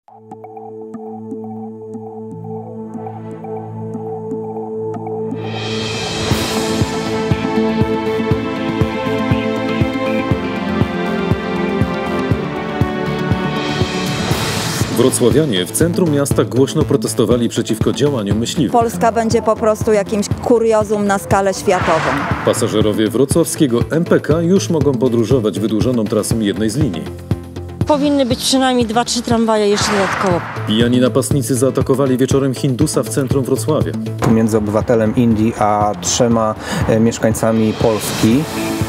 Wrocławianie w centrum miasta głośno protestowali przeciwko działaniom myśliwych. Polska będzie po prostu jakimś kuriozum na skalę światową. Pasażerowie wrocławskiego MPK już mogą podróżować wydłużoną trasą jednej z linii. Powinny być przynajmniej 2-3 tramwaje jeszcze dodatkowo. Pijani napastnicy zaatakowali wieczorem Hindusa w centrum Wrocławia. Między obywatelem Indii a 3 mieszkańcami Polski.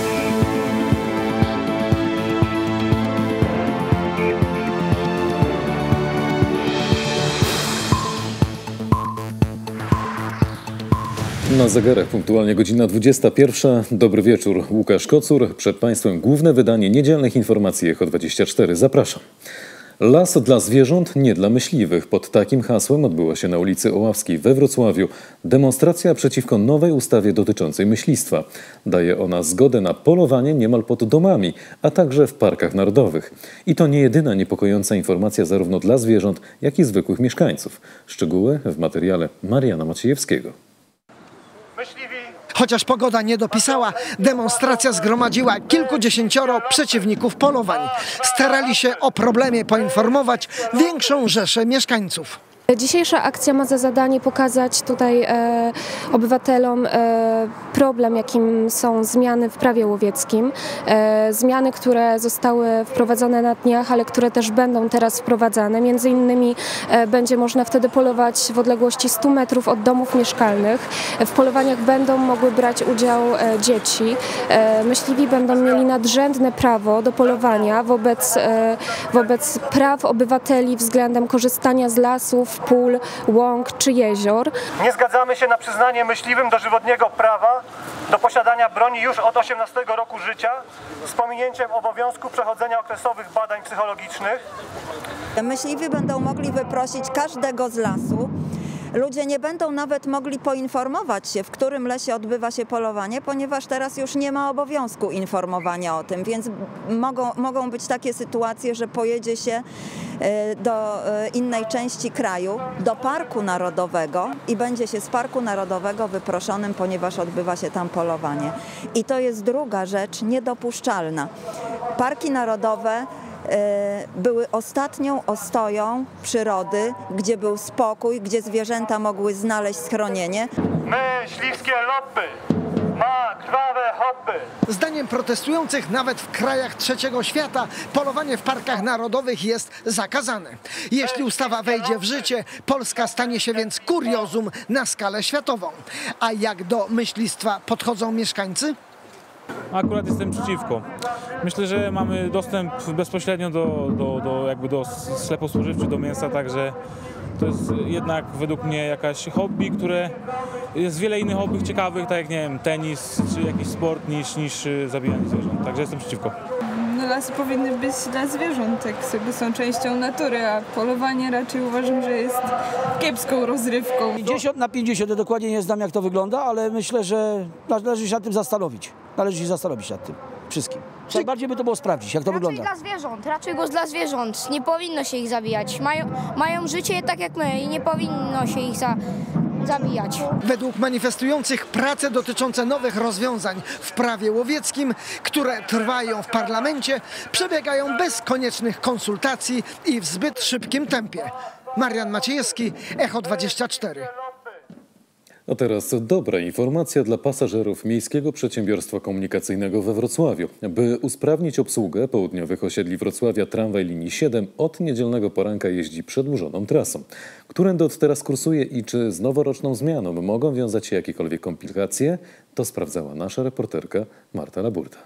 Na zegarach punktualnie godzina 21. Dobry wieczór, Łukasz Kocur. Przed Państwem główne wydanie niedzielnych informacji Echo24. Zapraszam. Las dla zwierząt, nie dla myśliwych. Pod takim hasłem odbyła się na ulicy Oławskiej we Wrocławiu demonstracja przeciwko nowej ustawie dotyczącej myślistwa. Daje ona zgodę na polowanie niemal pod domami, a także w parkach narodowych. I to nie jedyna niepokojąca informacja zarówno dla zwierząt, jak i zwykłych mieszkańców. Szczegóły w materiale Mariana Maciejewskiego. Chociaż pogoda nie dopisała, demonstracja zgromadziła kilkudziesięcioro przeciwników polowań. Starali się o problemie poinformować większą rzeszę mieszkańców. Dzisiejsza akcja ma za zadanie pokazać tutaj obywatelom problem, jakim są zmiany w prawie łowieckim. Zmiany, które zostały wprowadzone na dniach, ale które też będą teraz wprowadzane. Między innymi będzie można wtedy polować w odległości 100 metrów od domów mieszkalnych. W polowaniach będą mogły brać udział dzieci. Myśliwi będą mieli nadrzędne prawo do polowania wobec praw obywateli względem korzystania z lasów, pól, łąk czy jezior. Nie zgadzamy się na przyznanie myśliwym dożywotniego prawa do posiadania broni już od 18 roku życia z pominięciem obowiązku przechodzenia okresowych badań psychologicznych. Myśliwi będą mogli wyprosić każdego z lasu. Ludzie nie będą nawet mogli poinformować się, w którym lesie odbywa się polowanie, ponieważ teraz już nie ma obowiązku informowania o tym, więc mogą być takie sytuacje, że pojedzie się do innej części kraju, do Parku Narodowego i będzie się z Parku Narodowego wyproszonym, ponieważ odbywa się tam polowanie. I to jest druga rzecz niedopuszczalna. Parki narodowe były ostatnią ostoją przyrody, gdzie był spokój, gdzie zwierzęta mogły znaleźć schronienie. Myśliwskie lobby ma krwawe hobby. Zdaniem protestujących nawet w krajach trzeciego świata polowanie w parkach narodowych jest zakazane. Jeśli ustawa wejdzie w życie, Polska stanie się więc kuriozum na skalę światową. A jak do myślistwa podchodzą mieszkańcy? Akurat jestem przeciwko. Myślę, że mamy dostęp bezpośrednio do sklepów spożywczych, do mięsa, także to jest jednak według mnie jakaś hobby, które jest wiele innych hobby ciekawych, tak jak nie wiem, tenis czy jakiś sport niż zabijanie zwierząt. Także jestem przeciwko. No, lasy powinny być dla zwierząt, jak sobie są częścią natury, a polowanie raczej uważam, że jest kiepską rozrywką. 50/50, dokładnie nie znam jak to wygląda, ale myślę, że należy się nad tym zastanowić. Należy się zastanowić nad tym wszystkim. Trzeba bardziej by to było sprawdzić, jak to wygląda. Raczej go dla zwierząt. Nie powinno się ich zabijać. Mają życie tak jak my i nie powinno się ich zabijać. Według manifestujących prace dotyczące nowych rozwiązań w prawie łowieckim, które trwają w parlamencie, przebiegają bez koniecznych konsultacji i w zbyt szybkim tempie. Marian Maciejewski, Echo24. A teraz dobra informacja dla pasażerów Miejskiego Przedsiębiorstwa Komunikacyjnego we Wrocławiu. By usprawnić obsługę południowych osiedli Wrocławia, tramwaj linii 7 od niedzielnego poranka jeździ przedłużoną trasą. Którędy od teraz kursuje i czy z noworoczną zmianą mogą wiązać się jakiekolwiek komplikacje? To sprawdzała nasza reporterka Marta Laburda.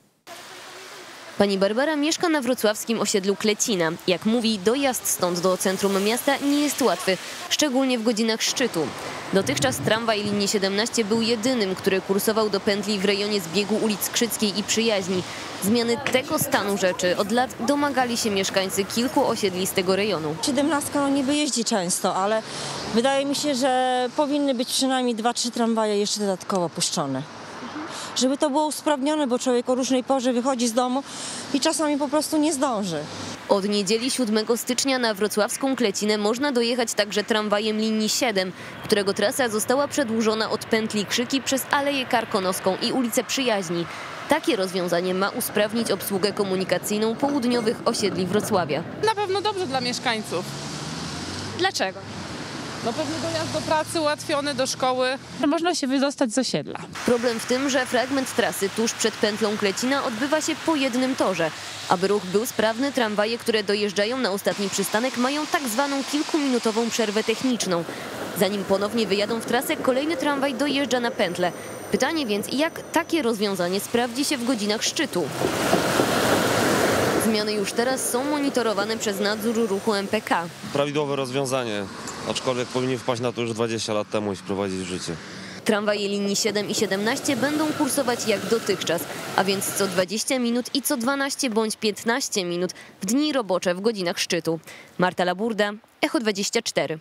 Pani Barbara mieszka na wrocławskim osiedlu Klecina. Jak mówi, dojazd stąd do centrum miasta nie jest łatwy, szczególnie w godzinach szczytu. Dotychczas tramwaj linii 17 był jedynym, który kursował do pętli w rejonie zbiegu ulic Skrzyckiej i Przyjaźni. Zmiany tego stanu rzeczy od lat domagali się mieszkańcy kilku osiedli z tego rejonu. 17 niby jeździ często, ale wydaje mi się, że powinny być przynajmniej 2-3 tramwaje jeszcze dodatkowo puszczone. Żeby to było usprawnione, bo człowiek o różnej porze wychodzi z domu i czasami po prostu nie zdąży. Od niedzieli 7 stycznia na wrocławską Klecinę można dojechać także tramwajem linii 7, którego trasa została przedłużona od pętli Krzyki przez Aleję Karkonoską i ulicę Przyjaźni. Takie rozwiązanie ma usprawnić obsługę komunikacyjną południowych osiedli Wrocławia. Na pewno dobrze dla mieszkańców. Dlaczego? No pewnie dojazd do pracy ułatwiony, do szkoły. Można się wydostać z osiedla. Problem w tym, że fragment trasy tuż przed pętlą Klecina odbywa się po jednym torze. Aby ruch był sprawny, tramwaje, które dojeżdżają na ostatni przystanek, mają tak zwaną kilkuminutową przerwę techniczną. Zanim ponownie wyjadą w trasę, kolejny tramwaj dojeżdża na pętlę. Pytanie więc, jak takie rozwiązanie sprawdzi się w godzinach szczytu? Zmiany już teraz są monitorowane przez nadzór ruchu MPK. Prawidłowe rozwiązanie, aczkolwiek powinni wpaść na to już 20 lat temu i wprowadzić w życie. Tramwaje linii 7 i 17 będą kursować jak dotychczas, a więc co 20 minut i co 12 bądź 15 minut w dni robocze w godzinach szczytu. Marta Laburda, Echo 24.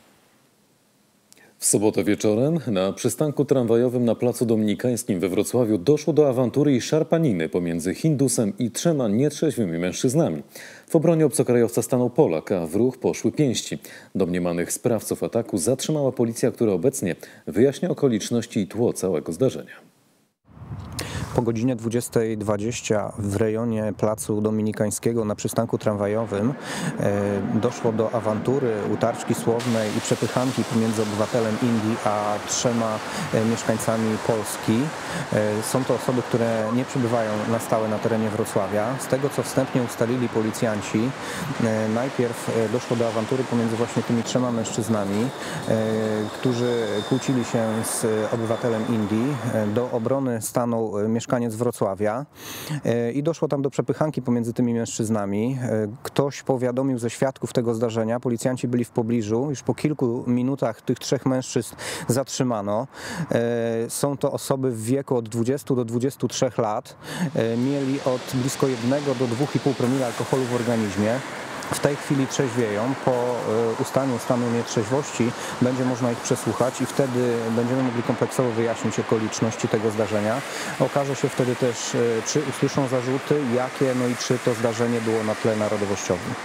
W sobotę wieczorem na przystanku tramwajowym na Placu Dominikańskim we Wrocławiu doszło do awantury i szarpaniny pomiędzy Hindusem i 3 nietrzeźwymi mężczyznami. W obronie obcokrajowca stanął Polak, a w ruch poszły pięści. Domniemanych sprawców ataku zatrzymała policja, która obecnie wyjaśnia okoliczności i tło całego zdarzenia. Po godzinie 20:20 w rejonie Placu Dominikańskiego na przystanku tramwajowym doszło do awantury, utarczki słownej i przepychanki pomiędzy obywatelem Indii a 3 mieszkańcami Polski. Są to osoby, które nie przebywają na stałe na terenie Wrocławia. Z tego, co wstępnie ustalili policjanci, najpierw doszło do awantury pomiędzy właśnie tymi 3 mężczyznami, którzy kłócili się z obywatelem Indii. Do obrony stanął mieszkaniec Wrocławia i doszło tam do przepychanki pomiędzy tymi mężczyznami. Ktoś powiadomił ze świadków tego zdarzenia, policjanci byli w pobliżu, już po kilku minutach tych 3 mężczyzn zatrzymano. Są to osoby w wieku od 20 do 23 lat, mieli od blisko 1 do 2,5 promila alkoholu w organizmie. W tej chwili trzeźwieją. Po ustaniu stanu nietrzeźwości będzie można ich przesłuchać i wtedy będziemy mogli kompleksowo wyjaśnić okoliczności tego zdarzenia. Okaże się wtedy też, czy usłyszą zarzuty, jakie, no i czy to zdarzenie było na tle narodowościowym.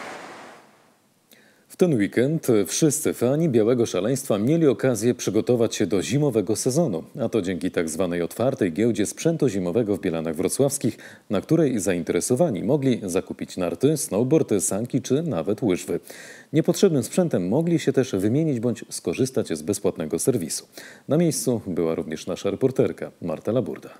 W ten weekend wszyscy fani Białego Szaleństwa mieli okazję przygotować się do zimowego sezonu, a to dzięki tak zwanej otwartej giełdzie sprzętu zimowego w Bielanach Wrocławskich, na której zainteresowani mogli zakupić narty, snowboardy, sanki czy nawet łyżwy. Niepotrzebnym sprzętem mogli się też wymienić bądź skorzystać z bezpłatnego serwisu. Na miejscu była również nasza reporterka Marta Laburda.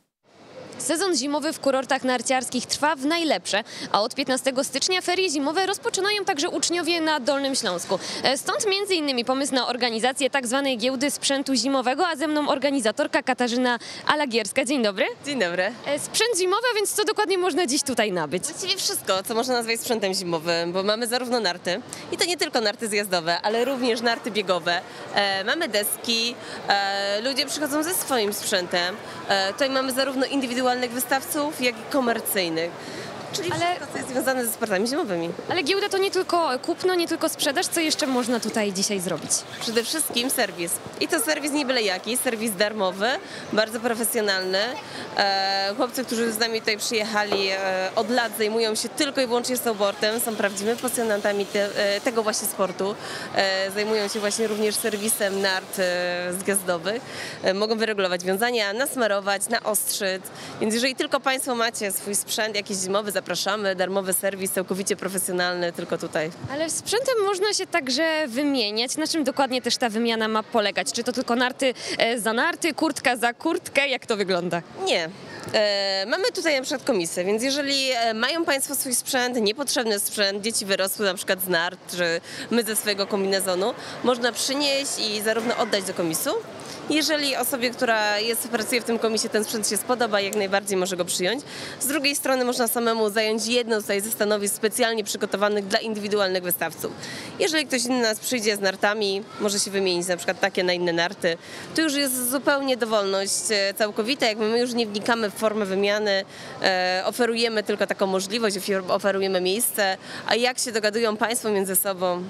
Sezon zimowy w kurortach narciarskich trwa w najlepsze, a od 15 stycznia ferie zimowe rozpoczynają także uczniowie na Dolnym Śląsku. Stąd m.in. pomysł na organizację tzw. giełdy sprzętu zimowego, a ze mną organizatorka Katarzyna Alagierska. Dzień dobry. Dzień dobry. Sprzęt zimowy, a więc co dokładnie można dziś tutaj nabyć? Właściwie wszystko, co można nazwać sprzętem zimowym, bo mamy zarówno narty, i to nie tylko narty zjazdowe, ale również narty biegowe. Mamy deski, ludzie przychodzą ze swoim sprzętem. Tutaj mamy zarówno indywidualnych wystawców, jak i komercyjnych. Czyli wszystko, co jest związane ze sportami zimowymi. Ale giełda to nie tylko kupno, nie tylko sprzedaż. Co jeszcze można tutaj dzisiaj zrobić? Przede wszystkim serwis. I to serwis nie byle jaki, serwis darmowy, bardzo profesjonalny. Chłopcy, którzy z nami tutaj przyjechali od lat, zajmują się tylko i wyłącznie snowboardem, są prawdziwymi pasjonatami tego właśnie sportu. Zajmują się właśnie również serwisem nart zjazdowych. Mogą wyregulować wiązania, nasmarować, naostrzyć. Więc jeżeli tylko Państwo macie swój sprzęt jakiś zimowy, zapraszamy, darmowy serwis, całkowicie profesjonalny, tylko tutaj. Ale sprzętem można się także wymieniać. Na czym dokładnie też ta wymiana ma polegać? Czy to tylko narty za narty, kurtka za kurtkę? Jak to wygląda? Nie. Mamy tutaj na przykład komisę, więc jeżeli mają Państwo swój sprzęt, niepotrzebny sprzęt, dzieci wyrosły na przykład z nart, czy my ze swojego kombinezonu, można przynieść i zarówno oddać do komisu. Jeżeli osobie, która pracuje w tym komisie, ten sprzęt się spodoba, jak najbardziej może go przyjąć. Z drugiej strony można samemu zająć jedno tutaj ze stanowisk specjalnie przygotowanych dla indywidualnych wystawców. Jeżeli ktoś inny nas przyjdzie z nartami, może się wymienić na przykład takie na inne narty, to już jest zupełnie dowolność całkowita. Jakby my już nie wnikamy w formę wymiany, oferujemy tylko taką możliwość, oferujemy miejsce, a jak się dogadują Państwo między sobą?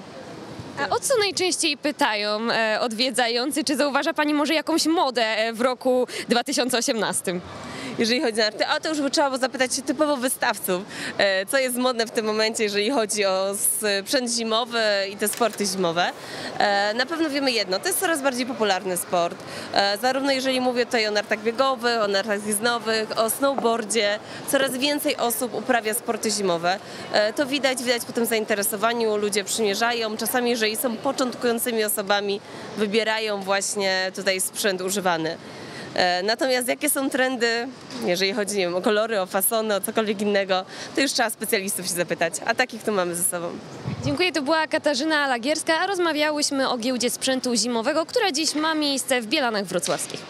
A o co najczęściej pytają odwiedzający? Czy zauważa Pani może jakąś modę w roku 2018? jeżeli chodzi o narty, a to już by trzeba było zapytać się typowo wystawców, co jest modne w tym momencie, jeżeli chodzi o sprzęt zimowy i te sporty zimowe. Na pewno wiemy jedno, to jest coraz bardziej popularny sport, zarówno jeżeli mówię tutaj o nartach biegowych, o nartach zjazdowych, o snowboardzie, coraz więcej osób uprawia sporty zimowe. To widać po tym zainteresowaniu, ludzie przymierzają, czasami jeżeli są początkującymi osobami, wybierają właśnie tutaj sprzęt używany. Natomiast jakie są trendy, jeżeli chodzi, nie wiem, o kolory, o fasony, o cokolwiek innego, to już trzeba specjalistów się zapytać, a takich tu mamy ze sobą. Dziękuję, to była Katarzyna Lagierska, a rozmawiałyśmy o giełdzie sprzętu zimowego, która dziś ma miejsce w Bielanach Wrocławskich.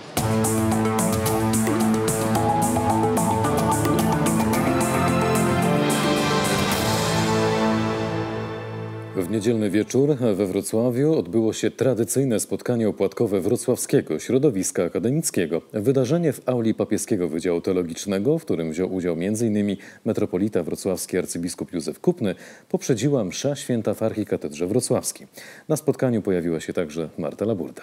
W niedzielny wieczór we Wrocławiu odbyło się tradycyjne spotkanie opłatkowe Wrocławskiego Środowiska Akademickiego. Wydarzenie w auli Papieskiego Wydziału Teologicznego, w którym wziął udział m.in. metropolita wrocławski arcybiskup Józef Kupny, poprzedziła msza święta w Archikatedrze Wrocławskiej. Na spotkaniu pojawiła się także Marta Laburda.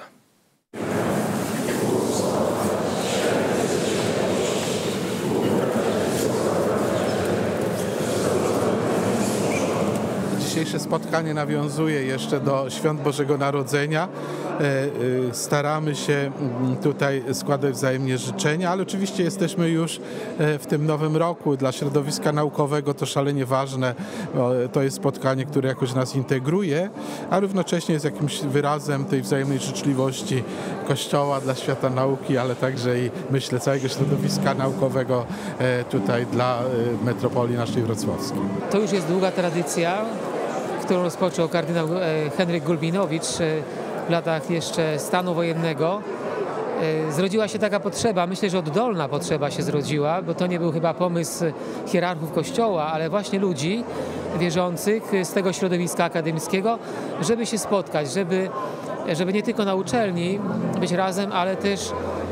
Dzisiejsze spotkanie nawiązuje jeszcze do Świąt Bożego Narodzenia. Staramy się tutaj składać wzajemnie życzenia, ale oczywiście jesteśmy już w tym nowym roku. Dla środowiska naukowego to szalenie ważne. To jest spotkanie, które jakoś nas integruje, a równocześnie jest jakimś wyrazem tej wzajemnej życzliwości Kościoła dla świata nauki, ale także i myślę całego środowiska naukowego tutaj dla metropolii naszej wrocławskiej. To już jest długa tradycja, którą rozpoczął kardynał Henryk Gulbinowicz w latach jeszcze stanu wojennego. Zrodziła się taka potrzeba, myślę, że oddolna potrzeba się zrodziła, bo to nie był chyba pomysł hierarchów Kościoła, ale właśnie ludzi wierzących z tego środowiska akademickiego, żeby się spotkać, żeby nie tylko na uczelni być razem, ale też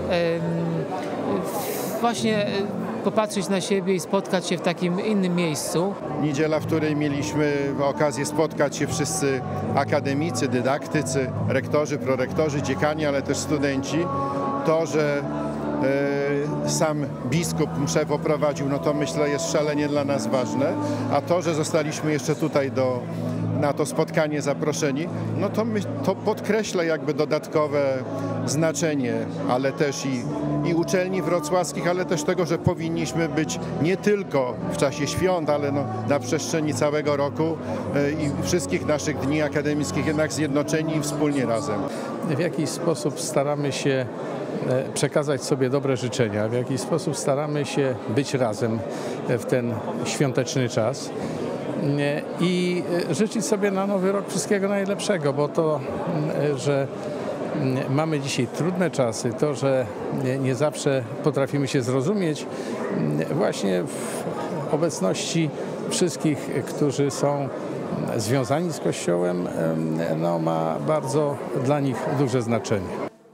właśnie popatrzeć na siebie i spotkać się w takim innym miejscu. Niedziela, w której mieliśmy okazję spotkać się wszyscy akademicy, dydaktycy, rektorzy, prorektorzy, dziekani, ale też studenci. To, że sam biskup mszę poprowadził, no to myślę jest szalenie dla nas ważne, a to, że zostaliśmy jeszcze tutaj na to spotkanie zaproszeni, no to podkreśla jakby dodatkowe znaczenie, ale też i uczelni wrocławskich, ale też tego, że powinniśmy być nie tylko w czasie świąt, ale na przestrzeni całego roku i wszystkich naszych dni akademickich jednak zjednoczeni i wspólnie razem. W jakiś sposób staramy się przekazać sobie dobre życzenia, w jakiś sposób staramy się być razem w ten świąteczny czas i życzyć sobie na nowy rok wszystkiego najlepszego, bo to, że mamy dzisiaj trudne czasy, to, że nie zawsze potrafimy się zrozumieć, właśnie w obecności wszystkich, którzy są związani z Kościołem, ma bardzo dla nich duże znaczenie.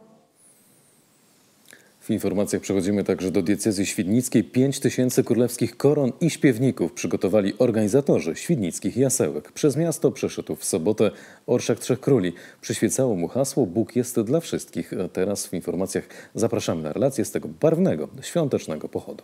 W informacjach przechodzimy także do diecezji świdnickiej. 5000 królewskich koron i śpiewników przygotowali organizatorzy świdnickich jasełek. Przez miasto przeszedł w sobotę Orszak Trzech Króli. Przyświecało mu hasło Bóg jest dla wszystkich. A teraz w informacjach zapraszamy na relację z tego barwnego, świątecznego pochodu.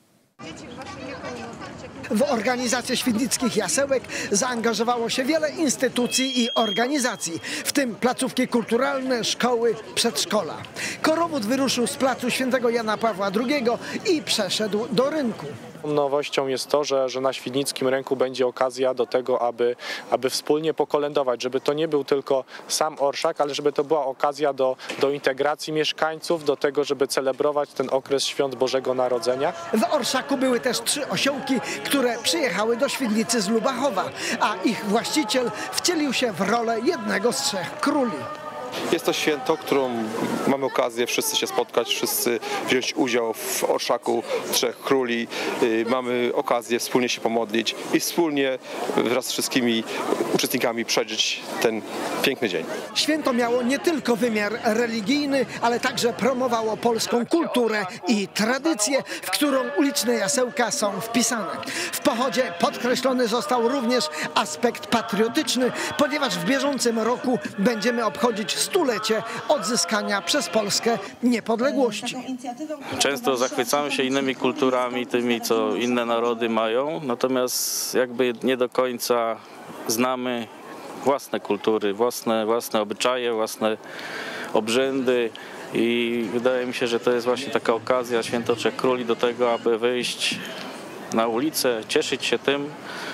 W organizację świdnickich jasełek zaangażowało się wiele instytucji i organizacji, w tym placówki kulturalne, szkoły, przedszkola. Korowód wyruszył z placu Świętego Jana Pawła II i przeszedł do rynku. Nowością jest to, że na Świdnickim Rynku będzie okazja do tego, aby wspólnie pokolędować, żeby to nie był tylko sam orszak, ale żeby to była okazja do integracji mieszkańców, do tego, żeby celebrować ten okres Świąt Bożego Narodzenia. W orszaku były też 3 osiołki, które przyjechały do Świdnicy z Lubachowa, a ich właściciel wcielił się w rolę jednego z 3 króli. Jest to święto, którą mamy okazję wszyscy się spotkać, wszyscy wziąć udział w orszaku Trzech Króli. Mamy okazję wspólnie się pomodlić i wspólnie wraz z wszystkimi uczestnikami przeżyć ten piękny dzień. Święto miało nie tylko wymiar religijny, ale także promowało polską kulturę i tradycję, w którą uliczne jasełka są wpisane. W pochodzie podkreślony został również aspekt patriotyczny, ponieważ w bieżącym roku będziemy obchodzić stulecie odzyskania przez Polskę niepodległości. Często zachwycamy się innymi kulturami, tymi, co inne narody mają, natomiast jakby nie do końca znamy własne kultury, własne obyczaje, własne obrzędy i wydaje mi się, że to jest właśnie taka okazja Święto Trzech Króli do tego, aby wyjść na ulicę, cieszyć się tym,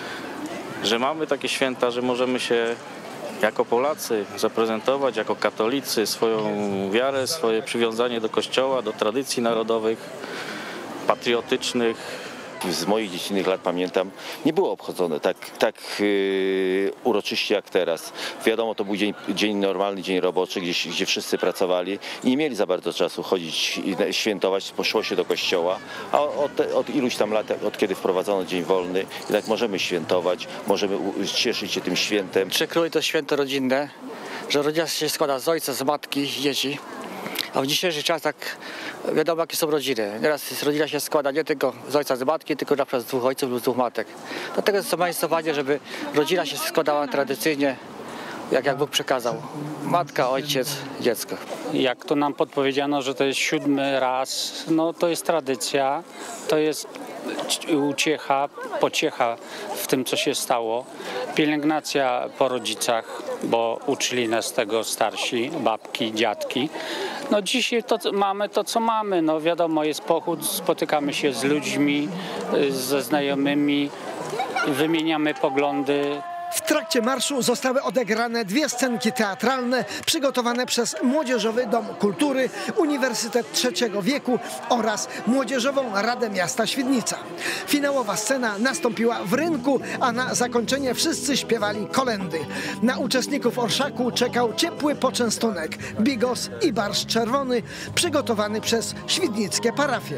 że mamy takie święta, że możemy się jako Polacy zaprezentować, jako katolicy swoją wiarę, swoje przywiązanie do Kościoła, do tradycji narodowych, patriotycznych. Z moich dziecinnych lat pamiętam, nie było obchodzone tak uroczyście jak teraz. Wiadomo, to był dzień normalny, dzień roboczy, gdzie wszyscy pracowali i nie mieli za bardzo czasu chodzić i świętować, poszło się do kościoła, a od iluś tam lat, od kiedy wprowadzono dzień wolny, jednak możemy świętować, możemy cieszyć się tym świętem. Trzech Króli to święto rodzinne, że rodzina się składa z ojca, z matki, z dzieci. A w dzisiejszych czasach wiadomo, jakie są rodziny. Teraz rodzina się składa nie tylko z ojca, z matki, tylko na przykład z dwóch ojców lub z dwóch matek. Dlatego jest to państwowanie, żeby rodzina się składała tradycyjnie, jak Bóg przekazał. Matka, ojciec, dziecko. Jak to nam podpowiedziano, że to jest 7. raz, no to jest tradycja, to jest uciecha, pociecha w tym, co się stało. Pielęgnacja po rodzicach, bo uczyli nas tego starsi, babki, dziadki. No dzisiaj mamy to, co mamy. No wiadomo, jest pochód, spotykamy się z ludźmi, ze znajomymi, wymieniamy poglądy. W trakcie marszu zostały odegrane 2 scenki teatralne przygotowane przez Młodzieżowy Dom Kultury, Uniwersytet Trzeciego Wieku oraz Młodzieżową Radę Miasta Świdnica. Finałowa scena nastąpiła w rynku, a na zakończenie wszyscy śpiewali kolędy. Na uczestników orszaku czekał ciepły poczęstunek, bigos i barszcz czerwony przygotowany przez świdnickie parafie.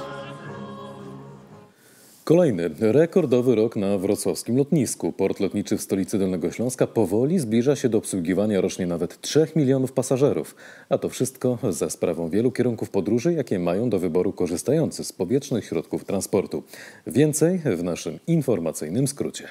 Kolejny rekordowy rok na wrocławskim lotnisku. Port lotniczy w stolicy Dolnego Śląska powoli zbliża się do obsługiwania rocznie nawet 3 milionów pasażerów. A to wszystko za sprawą wielu kierunków podróży, jakie mają do wyboru korzystający z powietrznych środków transportu. Więcej w naszym informacyjnym skrócie.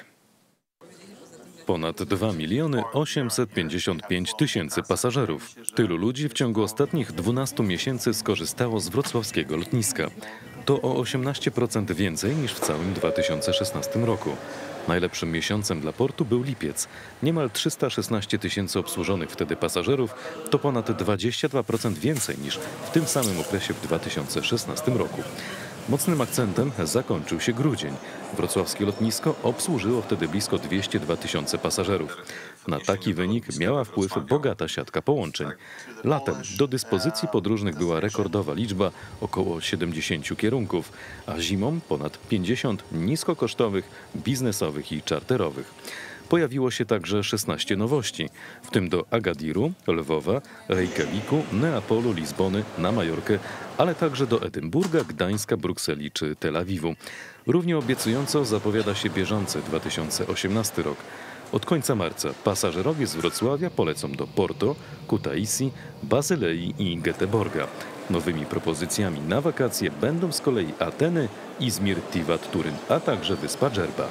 Ponad 2 855 000 pasażerów. Tylu ludzi w ciągu ostatnich 12 miesięcy skorzystało z wrocławskiego lotniska. To o 18% więcej niż w całym 2016 roku. Najlepszym miesiącem dla portu był lipiec. Niemal 316 000 obsłużonych wtedy pasażerów to ponad 22% więcej niż w tym samym okresie w 2016 roku. Mocnym akcentem zakończył się grudzień. Wrocławskie lotnisko obsłużyło wtedy blisko 202 000 pasażerów. Na taki wynik miała wpływ bogata siatka połączeń. Latem do dyspozycji podróżnych była rekordowa liczba, około 70 kierunków, a zimą ponad 50 niskokosztowych, biznesowych i czarterowych. Pojawiło się także 16 nowości, w tym do Agadiru, Lwowa, Reykjaviku, Neapolu, Lizbony, na Majorkę, ale także do Edynburga, Gdańska, Brukseli czy Tel Awiwu. Równie obiecująco zapowiada się bieżący 2018 rok. Od końca marca pasażerowie z Wrocławia polecą do Porto, Kutaisi, Bazylei i Göteborga. Nowymi propozycjami na wakacje będą z kolei Ateny, Izmir, Tivat, Turyn, a także wyspa Dżerba.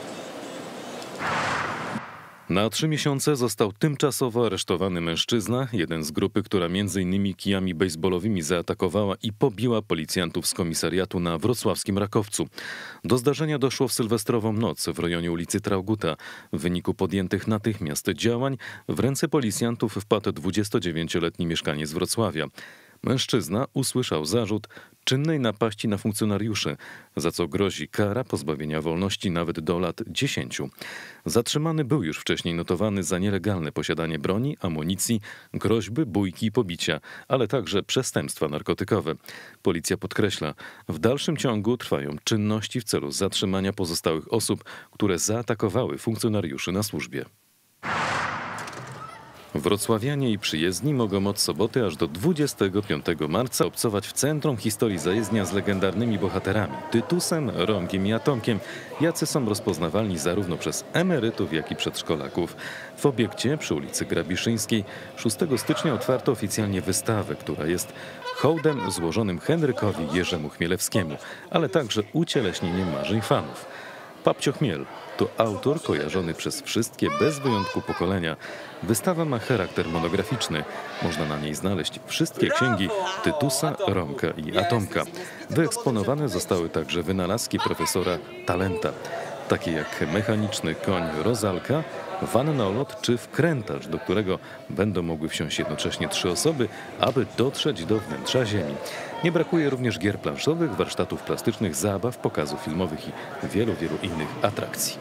Na 3 miesiące został tymczasowo aresztowany mężczyzna, jeden z grupy, która m.in. kijami bejsbolowymi zaatakowała i pobiła policjantów z komisariatu na wrocławskim Rakowcu. Do zdarzenia doszło w sylwestrową noc w rejonie ulicy Trauguta. W wyniku podjętych natychmiast działań w ręce policjantów wpadł 29-letni mieszkaniec Wrocławia. Mężczyzna usłyszał zarzut czynnej napaści na funkcjonariuszy, za co grozi kara pozbawienia wolności nawet do lat 10. Zatrzymany był już wcześniej notowany za nielegalne posiadanie broni, amunicji, groźby, bójki i pobicia, ale także przestępstwa narkotykowe. Policja podkreśla, w dalszym ciągu trwają czynności w celu zatrzymania pozostałych osób, które zaatakowały funkcjonariuszy na służbie. Wrocławianie i przyjezdni mogą od soboty aż do 25 marca obcować w Centrum Historii Zajezdnia z legendarnymi bohaterami Tytusem, Romkiem i Atomkiem, jacy są rozpoznawalni zarówno przez emerytów, jak i przedszkolaków. W obiekcie przy ulicy Grabiszyńskiej 6 stycznia otwarto oficjalnie wystawę, która jest hołdem złożonym Henrykowi Jerzemu Chmielewskiemu, ale także ucieleśnieniem marzeń fanów. Papcio Chmiel to autor kojarzony przez wszystkie bez wyjątku pokolenia. Wystawa ma charakter monograficzny. Można na niej znaleźć wszystkie księgi Tytusa, Romka i Atomka. Wyeksponowane zostały także wynalazki profesora Talenta, takie jak mechaniczny koń Rozalka, wannolot czy wkrętacz, do którego będą mogły wsiąść jednocześnie 3 osoby, aby dotrzeć do wnętrza Ziemi. Nie brakuje również gier planszowych, warsztatów plastycznych, zabaw, pokazów filmowych i wielu innych atrakcji.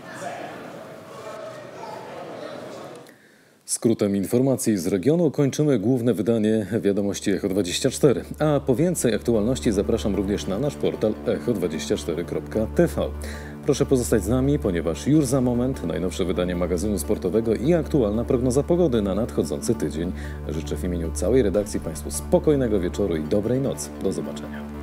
Skrótem informacji z regionu kończymy główne wydanie Wiadomości Echo24. A po więcej aktualności zapraszam również na nasz portal echo24.tv. Proszę pozostać z nami, ponieważ już za moment najnowsze wydanie magazynu sportowego i aktualna prognoza pogody na nadchodzący tydzień. Życzę w imieniu całej redakcji Państwu spokojnego wieczoru i dobrej nocy. Do zobaczenia.